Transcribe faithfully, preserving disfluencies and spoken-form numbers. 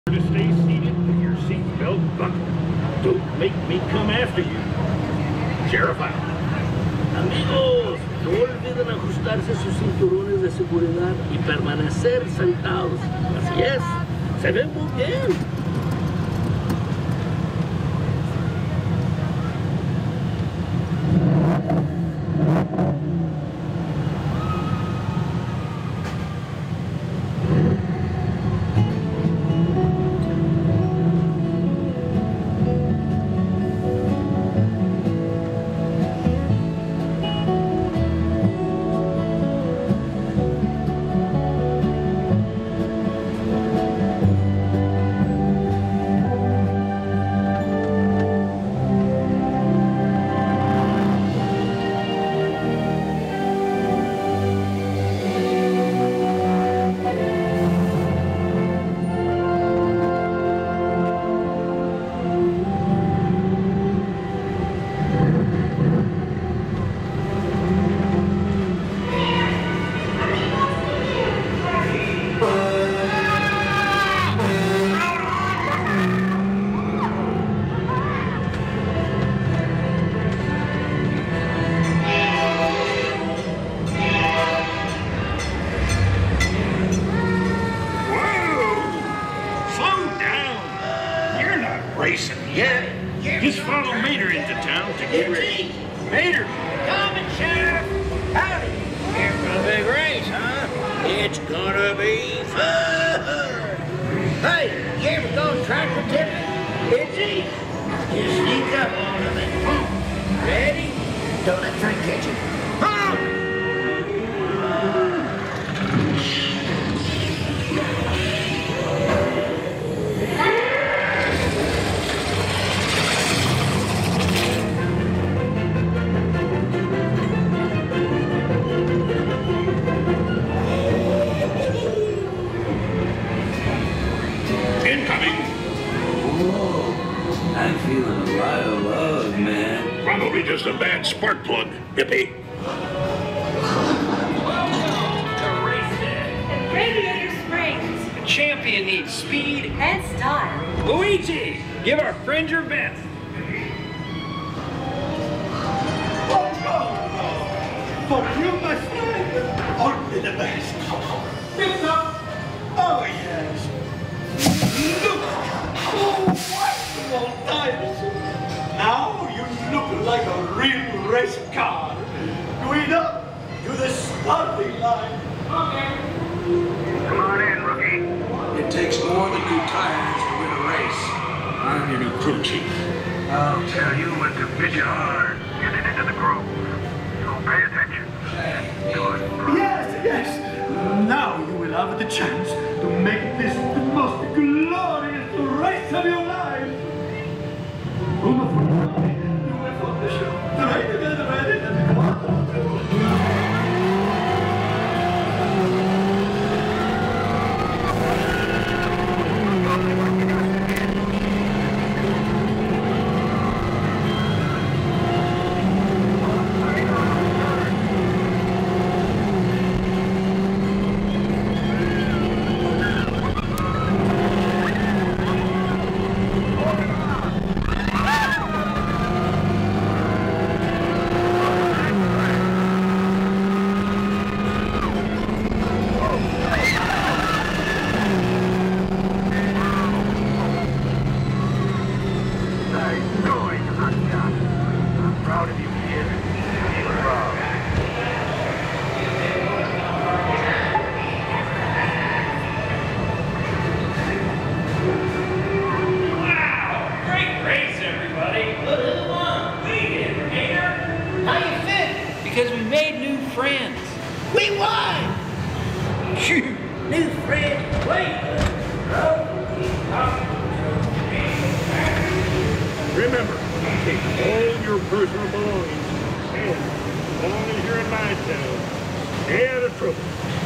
To stay seated with your seatbelt buckled. Don't make me come after you. Sheriff out. Amigos, no olviden ajustarse sus cinturones de seguridad y permanecer sentados. Así es, se ven muy bien. Racing yet. Just follow Mater into town to get ready. Mater! Coming, Sheriff! Howdy! Here for a big race, huh? It's gonna be fun! Hey, you ever go tractor tipping? It's easy. You sneak up on them and boom! Ready? Don't let Frank catch you. Huh? Incoming! Whoa, I'm feeling a lot of love, man. Probably just a bad spark plug, hippie. Radiator Springs. The champion needs speed And style. Luigi, give our friend your best. For you, my friend, only the best. Victor! Oh, yes. Look! Oh, wonderful times. Now you look like a real race car. Going up to the starting line. Okay. Come on in, rookie. It takes more than new tires to win a race. I'm your new crew chief. I'll tell you when to pitch it hard, getting into the groove. So pay attention. Do it. Yes, yes. Now you will have the chance to make this the most glorious race of your life. You will for the show. Ready, ready, ready, ready. Come on. Because we made new friends. We won! Shoot, new friend. Wait. Remember, take all your personal belongings. And as long as you're in my town, stay out of trouble.